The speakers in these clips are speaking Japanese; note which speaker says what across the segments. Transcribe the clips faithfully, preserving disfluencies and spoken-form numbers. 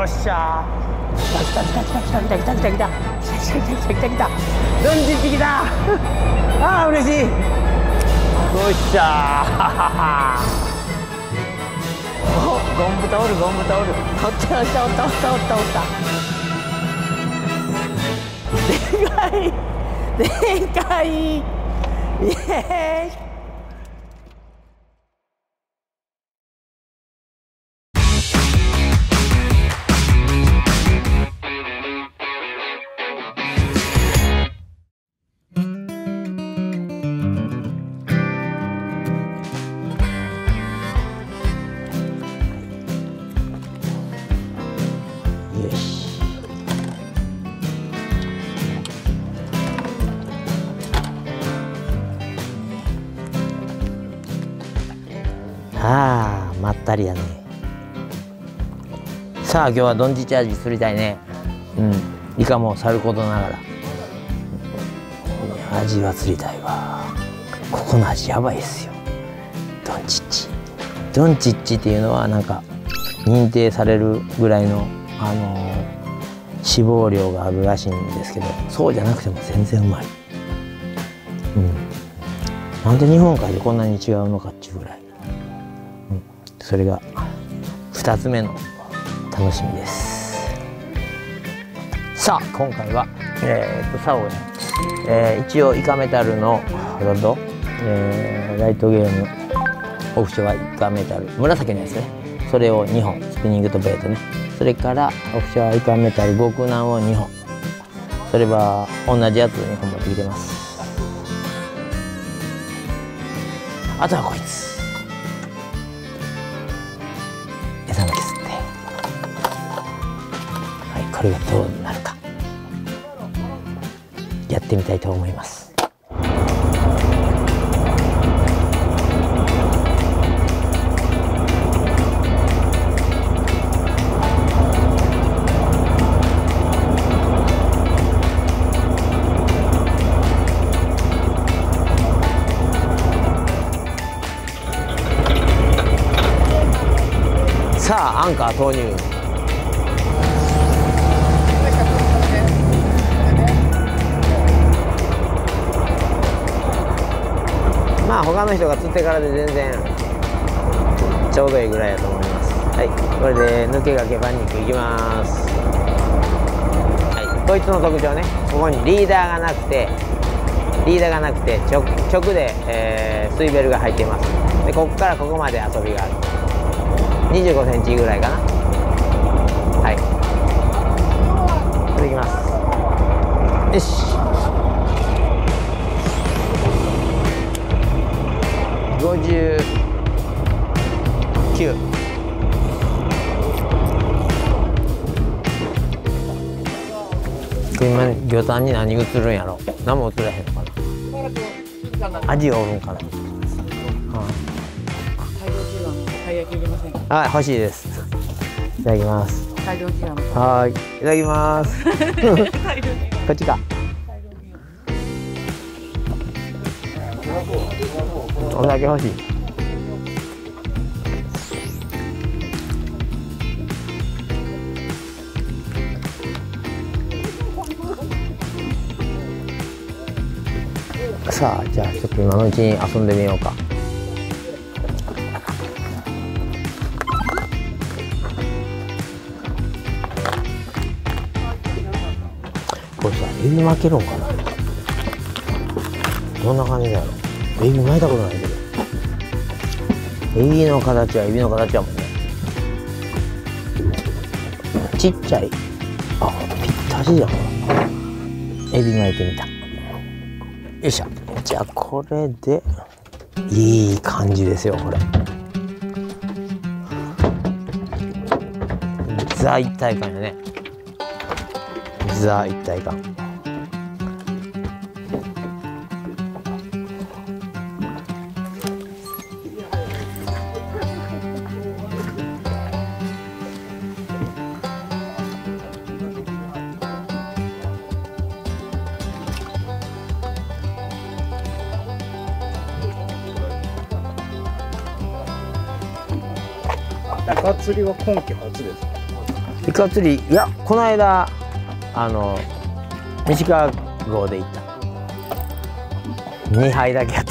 Speaker 1: っしゃー。来た来た来た来た来た来た来た来た来た来た来た来た来た。ドンチッチ来た。ああ嬉しい。よっしゃー。お、ゴンブタおるゴンブタおる。おったおったおったおったおったおった。でかいでかい。イエーイ。ああ、まったりやね。さあ、今日はドンチチャージすりたいね。うん、イカもさることながら。味は釣りたいわ。ここの味やばいですよ。ドンチッチ。ドンチッチっていうのはなんか認定されるぐらいのあのー、脂肪量があるらしいんですけど、そうじゃなくても全然うまい。うん。なんで日本海でこんなに違うのかっていうぐらい。それがふたつめの楽しみです。さあ今回は、えー、と竿をね、えー、一応イカメタルのロッド、えー、ライトゲームオフショアイカメタル紫のやつね、それをにほん、スピニングとベイトね、それからオフショアイカメタル極難をにほん、それは同じやつをにほん持ってきてます。あとはこいつ餌抜きすって、はい、これがどうなるかやってみたいと思います。さあアンカー投入。まあ他の人が釣ってからで全然ちょうどいいぐらいだと思います。はい、これで抜けがけパン肉いきます。はい、こいつの特徴ね、ここにリーダーがなくてリーダーがなくて直直で、えー、スイベルが入っています。でここからここまで遊びがある。にじゅうごセンチぐらいかな。はい、これいきます。よし、ごじゅうきゅう。今魚探に何映るんやろ。何も映らへんのかな。味おるんかな。はい、欲しいです。いただきます。はい、いただきます。こっちか。お酒欲しい。さあ、じゃあちょっと今のうちに遊んでみようか。これさ、エビ巻けるんかな。どんな感じだろう。エビ巻いたことないけど、エビの形はエビの形やもんね。ちっちゃい、あ、ぴったしじゃん。エビ巻いてみた。よいしょ。じゃあこれでいい感じですよ。これザ一体感やね。ザ一体感。
Speaker 2: 中釣りは今季初ですか？
Speaker 1: イカ釣り、いやこの間あの西川号で行った。にはいだけやった。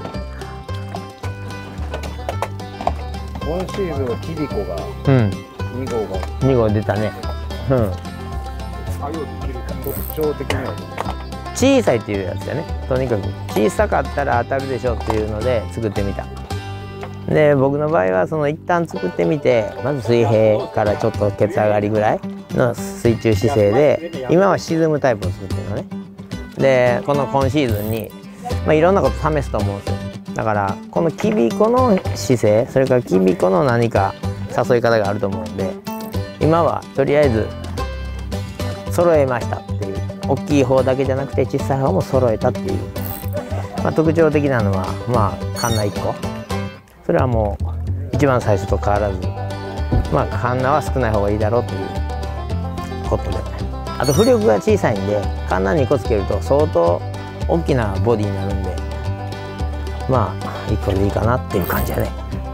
Speaker 2: 今シーズンはキリコが
Speaker 1: うん
Speaker 2: に号が
Speaker 1: に号出たね。うん。
Speaker 2: 特徴的には
Speaker 1: 小さいっていうやつだね。とにかく小さかったら当たるでしょっていうので作ってみた。で僕の場合はその一旦作ってみて、まず水平からちょっとケツ上がりぐらいの水中姿勢で、今は沈むタイプを作ってるのね。でこの今シーズンに、まあ、いろんなこと試すと思うんですよ。だからこのキビコの姿勢、それからキビコの何か誘い方があると思うんで、今はとりあえず揃えましたっていう、大きい方だけじゃなくて小さい方も揃えたっていう、まあ、特徴的なのはまあカンナいっこ、それはもう一番最初と変わらず、まあカンナは少ない方がいいだろうということで、あと浮力が小さいんでカンナにこつけると相当大きなボディになるんで、まあいっこでいいかなっていう感じやね。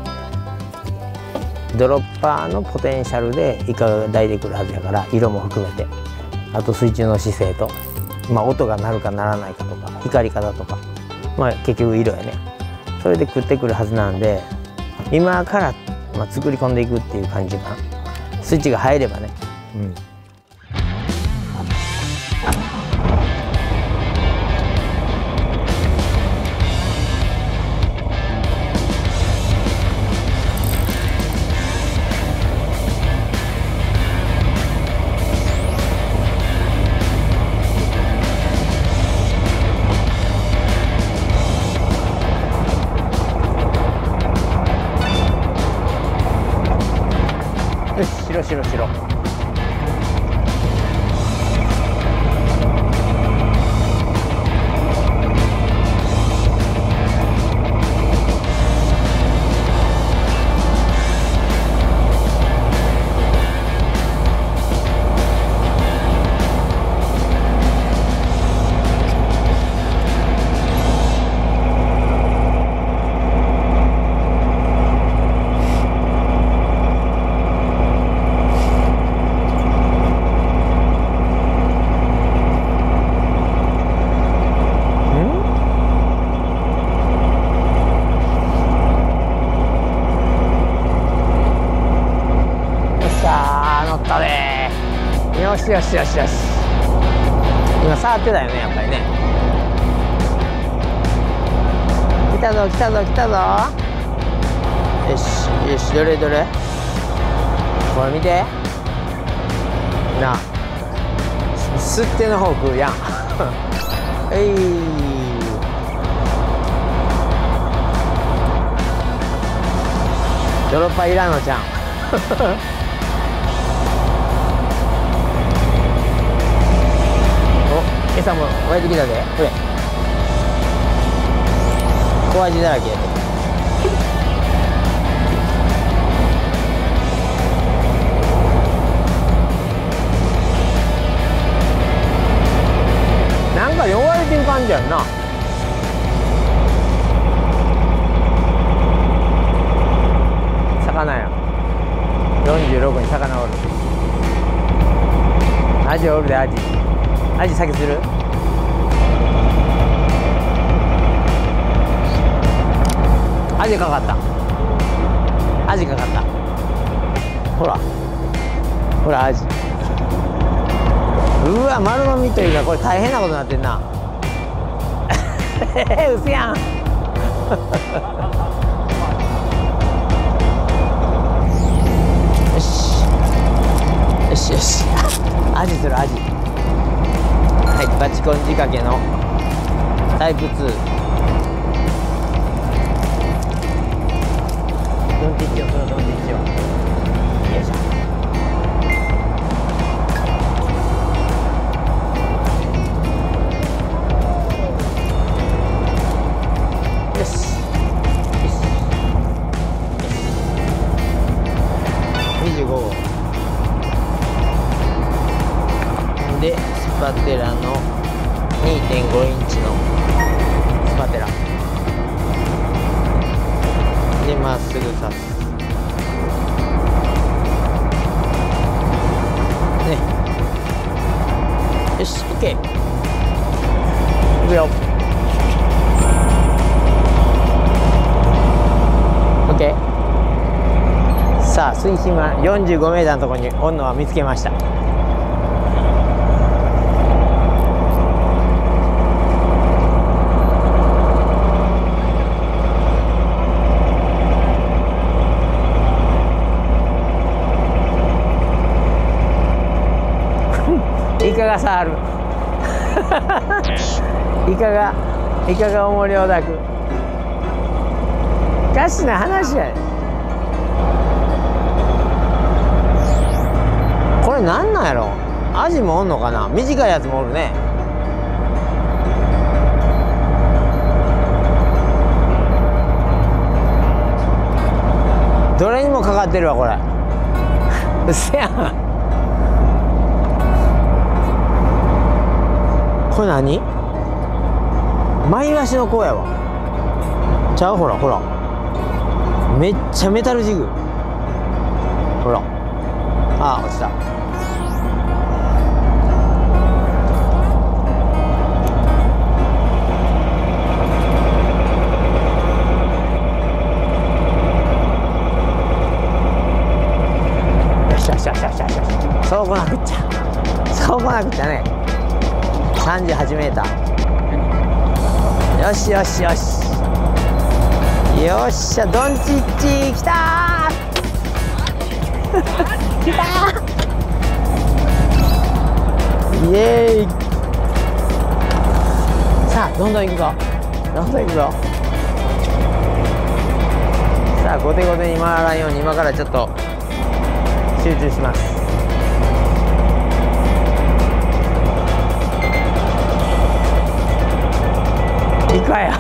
Speaker 1: ドロッパーのポテンシャルでイカが抱いてくるはずやから、色も含めて、あと水中の姿勢と、まあ、音が鳴るか鳴らないかとか光り方とか、まあ、結局色やね。それで食ってくるはずなんで、今から、まあ、作り込んでいくっていう感じかな。スイッチが入ればね。うん。よし、白白白。よしよしよしよし。今触ってたよね、やっぱりね。来たぞ来たぞ来たぞ。よしよし、どれどれ、これ見てなあ、すっての方食うやん。えい、ドロッパーいらんのちゃん。餌も湧いてきたで、これ小アジだらけやで。なんか汚れてる感じやんな。魚やよんじゅうろくに魚おる。アジおるで、アジアジ先する。アジかかった。アジかかった。ほらほらアジ。うわ、丸飲みというかこれ大変なことになってんな。うせやん。よしよしよし、アジするアジ。はい、バチコン仕掛けのタイプツー。ドンティッチを、そのドンティッチを。よいしょ。よし。よし。にじゅうご号。で、スパテラの にてんご インチのスパテラでまっすぐ刺す。 さあ水深はよんじゅうごメーターのところにおんのは見つけました。イカが触るイカがイカが重りを抱く。おかしな話やで。これなんなんやろ。アジもおんのかな。短いやつもおるね。どれにもかかってるわこれうせやん。これ何？マイワシの子やわ。ちゃう、ほらほら、めっちゃメタルジグ。ほら、あー落ちた。よしよしよしよしよしよし、そうこなくっちゃ、そうこなくっちゃね。さんじゅうはちメーター。よしよしよしよっしゃ、ドンチッチきたーきたーイエーイ。さあどんどんいくぞ、どんどんいくぞ。さあ後手後手に回らんように今からちょっと集中します。イカや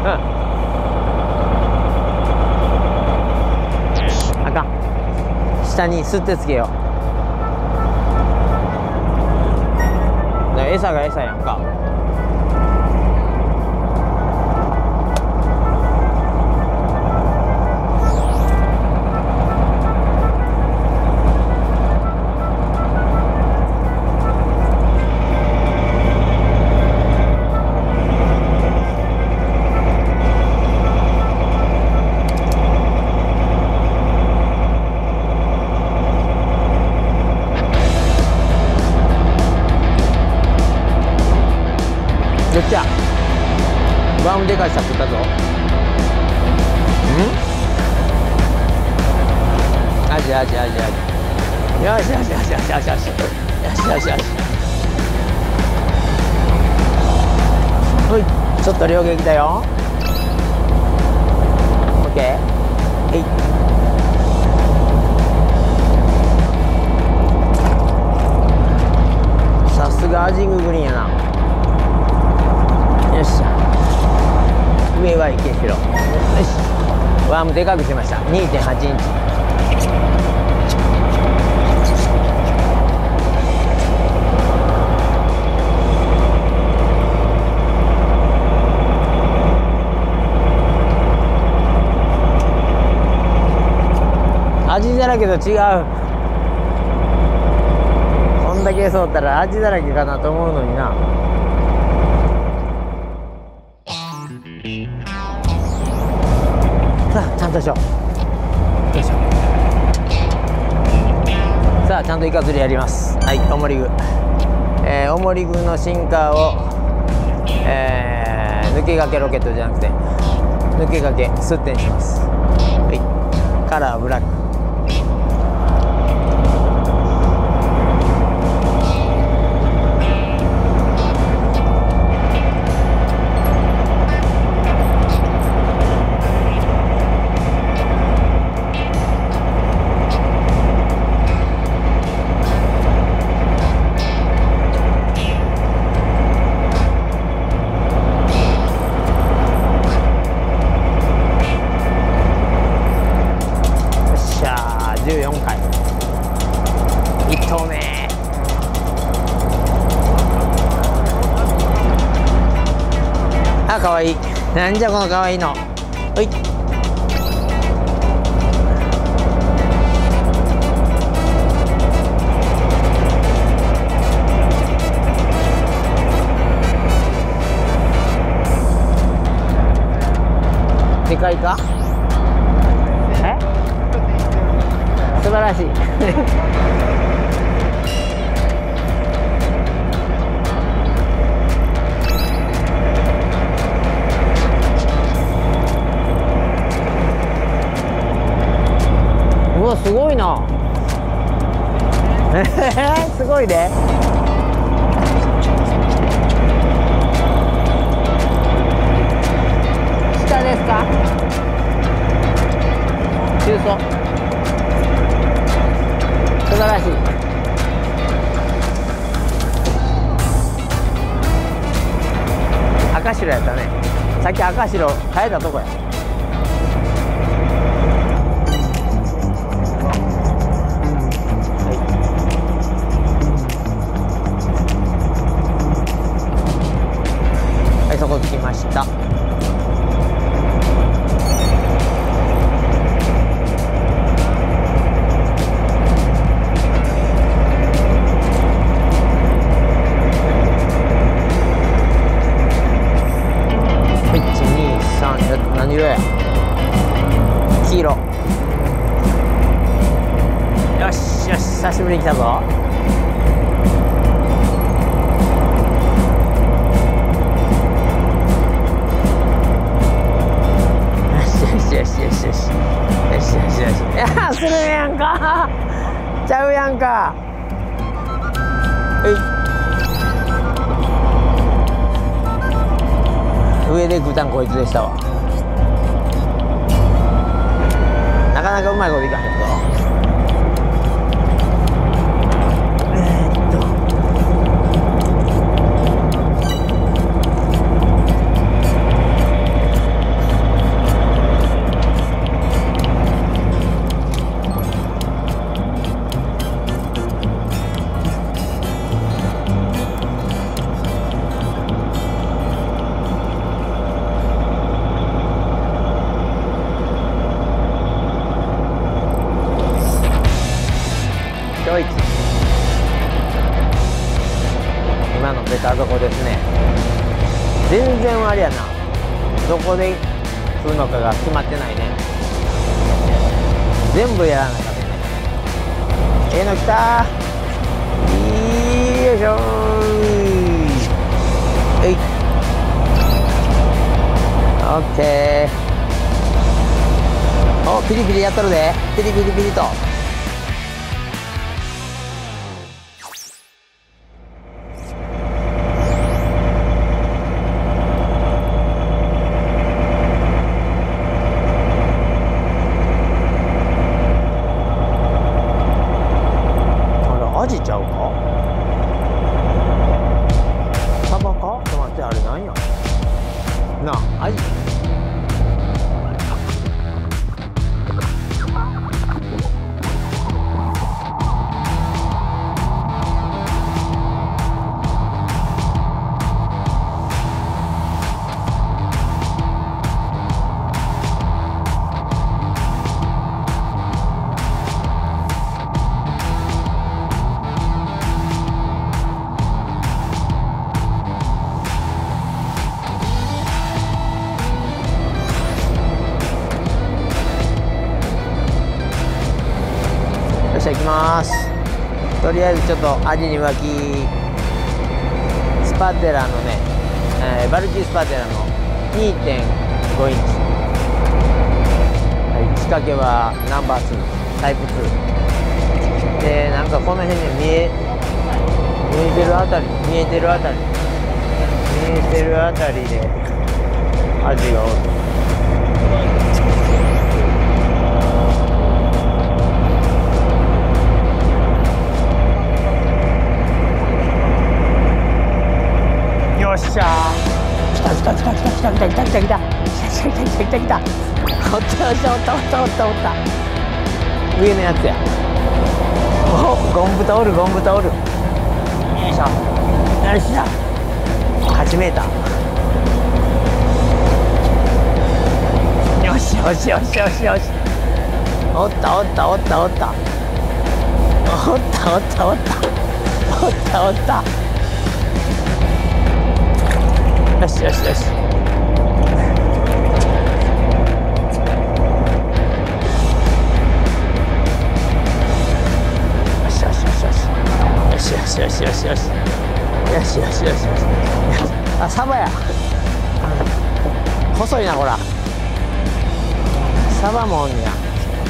Speaker 1: あかん、下にすってつけよう。だから餌が餌やんか。よっしゃ、バームでかいさ食ったぞ。んアジアジアジアジ、よしよしよしよしよしよしよしよしよし。ほい、ちょっと両撃だよ。オッケー。えい、さすがアジンググリーンやな。よっしゃ、上はいけしろ。よし、ワームでかくしました。 にてんはち インチ。味だらけと違う。こんだけそうったら味だらけかなと思うのにな。さあちゃんとしよう。よいしょ。さあちゃんとイカ釣りやります。はい、オモリグ、えー、オモリグのシンカーを、えー、抜けがけロケットじゃなくて抜けがけスッテンします。はい、カラーブラック。じゅうよんかい、いっ投目。あ、かわいい。なんじゃこのかわいいの。ほい、でかいか。えらしいうわすごいなすごいね。下ですか？中層素晴らしい。赤白やったね。さっき赤白変えたとこや。はい、そこ着きました。いちにさん何色や？黄色。よしよし久しぶりに来たぞ。よしよしよしよしよしよしよし。いやするやんかちゃうやんか。上で食うたんこいつでしたわ。なかなかうまいこといかへんぞ。えーっとドイツ今のベタどこですね。全然あれやな、どこで食うのかが決まってないね。全部やらなかったね。ええの来たー。よいしょー。えいオッケー。おピリピリやっとるで。ピリピリピリと。アジちゃうか？サバか？ちょっと待って、あれなんやなあ、アジ。よっしゃ行きます。とりあえずちょっとアジに巻きスパテラのね、えー、バルキースパテラの にてんごインチ、はい、仕掛けはナンバーツータイプツーで、なんかこの辺に見え見えてるあたり見えてるあたり見えてるあたりでアジがおる。よっしゃー。来た来た来た来た来た来た来た来た来た来た来た来た来た。おったおったおったおったおったおった。上のやつや。おゴンブタおるゴンブタおる。よいしょ。よっしゃ。はちメーター。よしよしよしよしよし。おったおったおったおった。おったおったおった。おったおった。よしよしよし。 しよしよしよしよしよしよしよし。あ、サバや。細いな、ほら。サバもおんねや。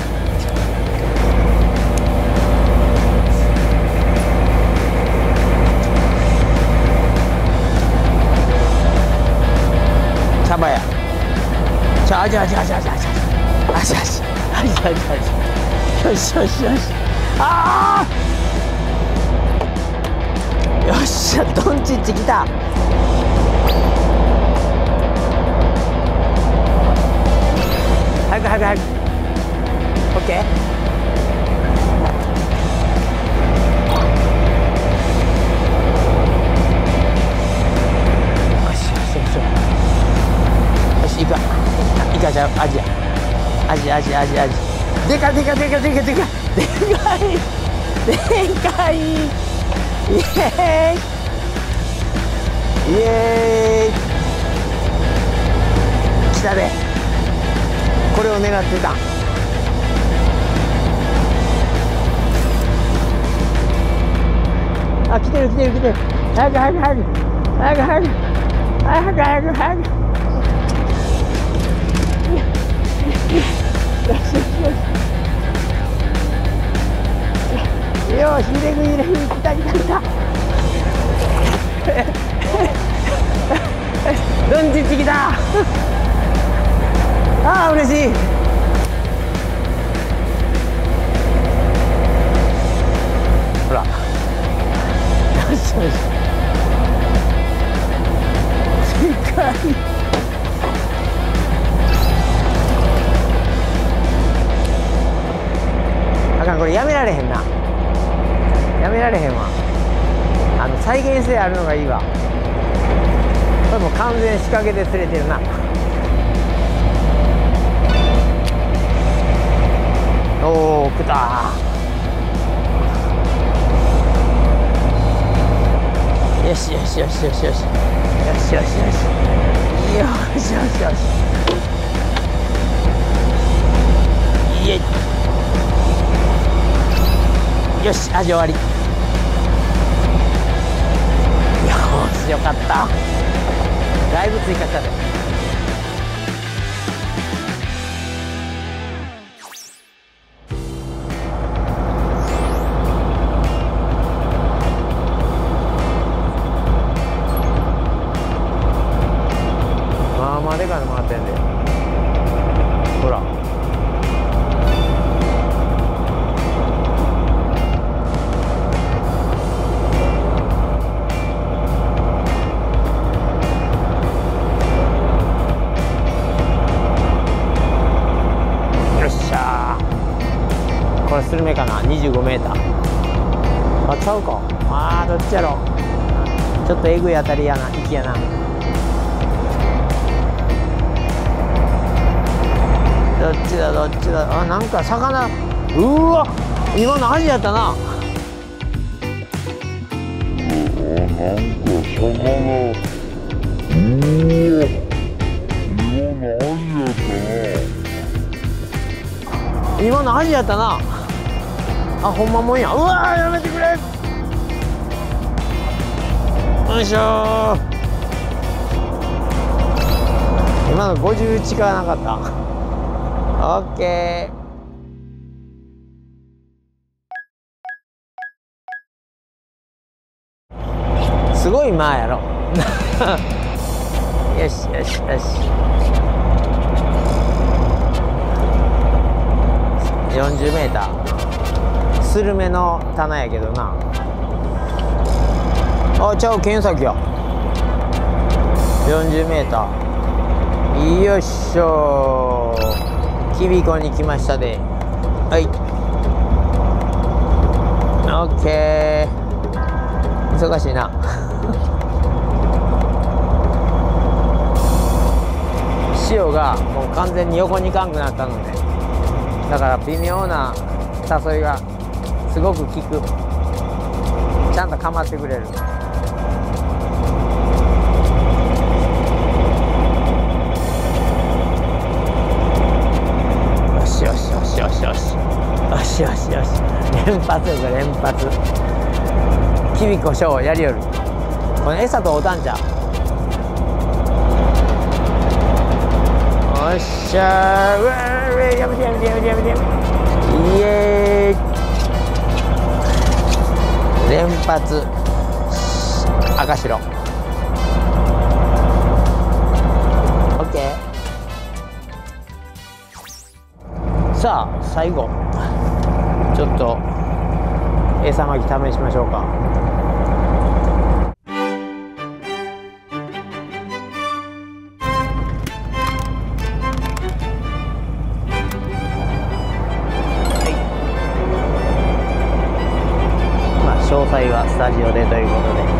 Speaker 1: サバや。ちょ、あじゃあじゃあじゃあじゃあじゃあじゃあじゃあじゃあじゃあじゃあよしよしよし。ああ。よっしゃ、ドンチッチ来た。早く早く早く。オッケー。よしよしよしよし。よし、行くわ。イカちゃう、アジや。アジアジアジアジ。でかでかでかでかでかでかいでかい。イエーイイエーイ。来たで。これを狙ってた。あ、来てる来てる来てる。早く早く早く早く早く早く早く早く。よし、入れ食い入れ食い。来た来た来た。ドンチッチ来た。ああ、嬉しい。ほら。よしよし。でかい。あかん、これやめられへんな。やめられへんわ。あの再現性あるのがいいわ。これもう完全仕掛けで釣れてるな。おお、来た。よしよしよしよしよしよしよしよしよしよしよしよし。イエイ。よし、味終わり。よし、よかった。だいぶ追加したで。まあまあでかいの回ってんで。ほら。これスルメかな。にじゅうごメーター。あ、ちゃうか。あー、どっちやろ。ちょっとえぐい当たりやな、息やな。どっちだどっちだ。あ、なんか魚。うーわ、今のアジやったな。
Speaker 3: なんか魚。うーわ、今のアジやったな。
Speaker 1: 今のアジやったな。あ、ほんまもんや。うわー、やめてくれ。よいしょー。今のごじゅう近なかった。オッケー。すごい前やろ。よしよしよし。よんじゅうメーター。スルメの棚やけどな。あ、ちゃう、剣先や。よんじゅうメーター。よいしょー。キビコに来ましたで。はい。オッケー。忙しいな。潮がもう完全に横にかんくなったので、だから微妙な誘いがすごく効く。ちゃんとかまってくれる。よしよしよしよしよしよしよしよし。連発よ、連発。 きびこしょうやりよる。これ餌とおたんちゃう。おっしゃー、うわー、やめてやめてやめてやめてやめて、イエーイ、連発赤白。オッケー。さあ最後ちょっと餌巻き試しましょうか。詳細はスタジオでということで、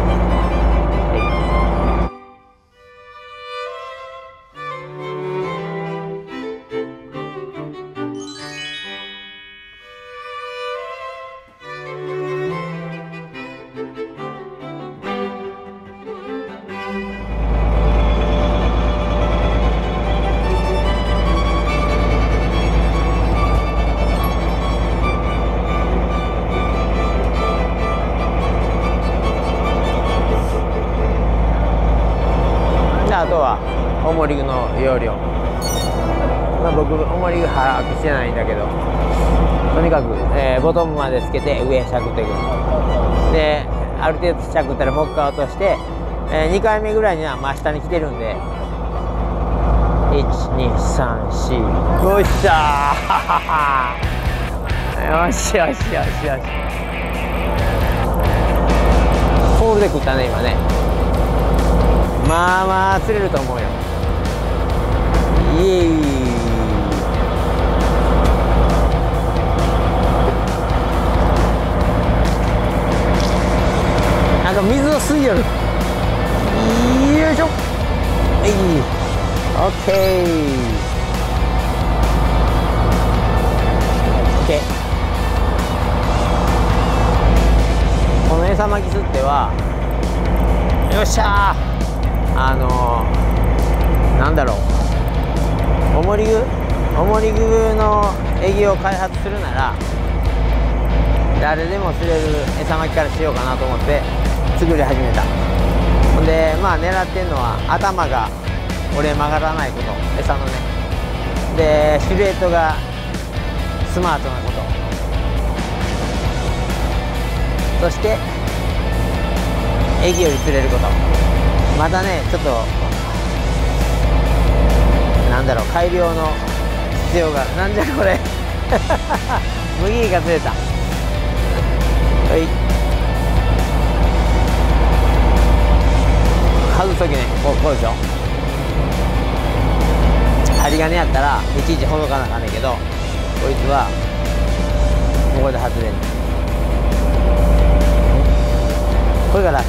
Speaker 1: あとはおもり具の容量、まあ、僕おもり具把握してないんだけど、とにかく、えー、ボトムまでつけて上しゃくっていくで、ある程度しゃくったらもう一回落として、えー、にかいめぐらいには真下に来てるんで、いちにさんし、よっしゃーよしよしよしよし、ホールで食ったね今ね。まあまあ釣れると思うよ。イエーイ。なんか水を吸いよる。よいしょ。はい、オッケー。オッケー。この餌巻き釣っては、よっしゃー。あのー、なんだろう、おもり具おもり具のエギを開発するなら誰でも釣れる餌巻きからしようかなと思って作り始めた。ほんでまあ狙ってんのは頭が折れ曲がらないこと、餌のね。でシルエットがスマートなこと、そしてエギより釣れること。またねちょっとなんだろう、改良の必要が、なんじゃこれ麦が釣れた。はい、外す時ね、こうこうでしょ。針金やったらいちいちほどかなあかんねんけど、こいつはここで外れんねん。これが楽。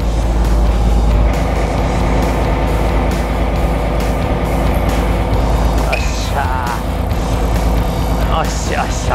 Speaker 1: よしよしよし。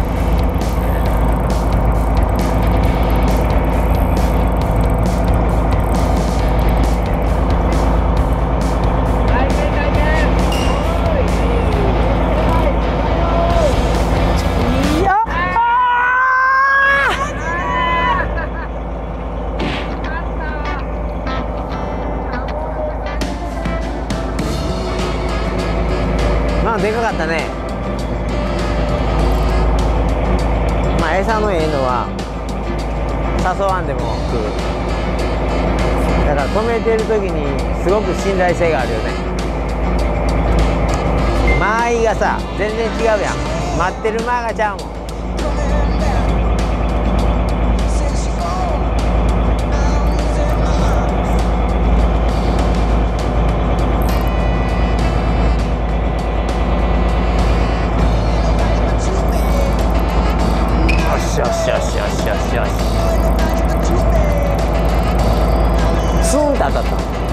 Speaker 1: まあでかかったね。餌のええのは誘わんでも食う。だから止めてる時にすごく信頼性があるよね。間合いがさ全然違うやん。待ってる間がちゃうもん。よしよしよしよしよし。スーンって当たった。よ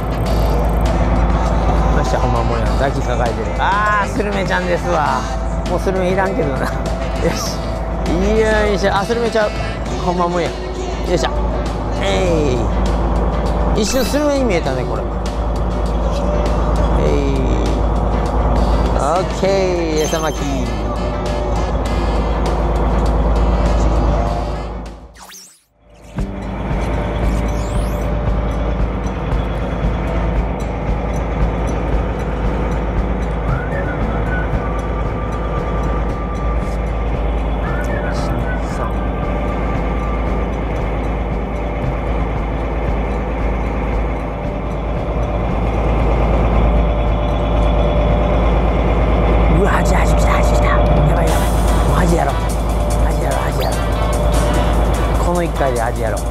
Speaker 1: っしゃ、ほんまもんや。抱きかかえてる。あー、スルメちゃんですわ。もうスルメいらんけどな。よし、よいしょ。あ、スルメちゃう。ほんまもんや。よいしょ。えい、一瞬スルメに見えたねこれ。えい、オッケー。餌巻き。 回で味やろう。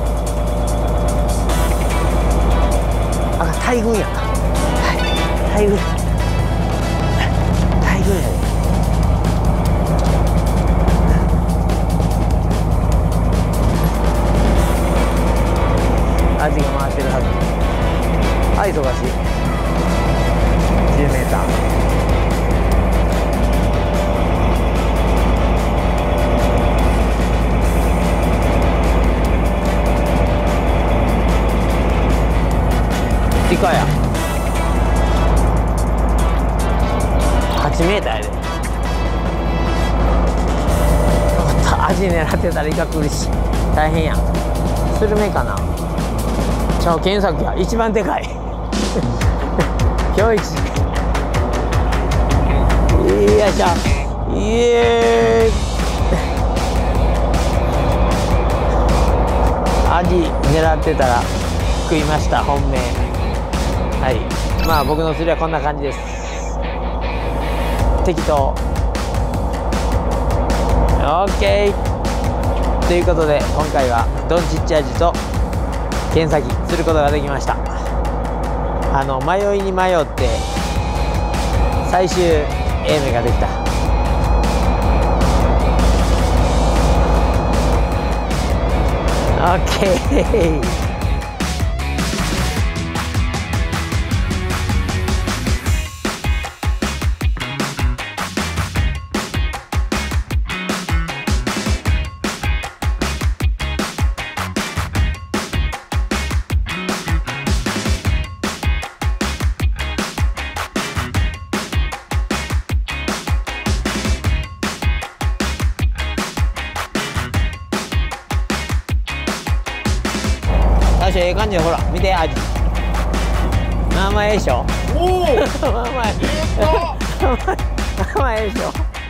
Speaker 1: あ、大群や。大群。大群やで。アジが回ってるはず。あ、忙しい。じゅうメーター。イカや。はちメーターやで。アジ狙ってたらイカ来るし大変やん。スルメかな。ちゃう、検索や。一番でかい。今日一。よいしょ。イエーイ。アジ狙ってたら食いました。本命。はい、まあ僕の釣りはこんな感じです。適当。 OK ということで今回はドンチッチアジとケンサキ釣ることができました。あの迷いに迷って最終 A 目ができた。OK。最初ええ感じでほら見てアジ。まあまあええでしょ。おお。まあまあ。まあまあええでしょ。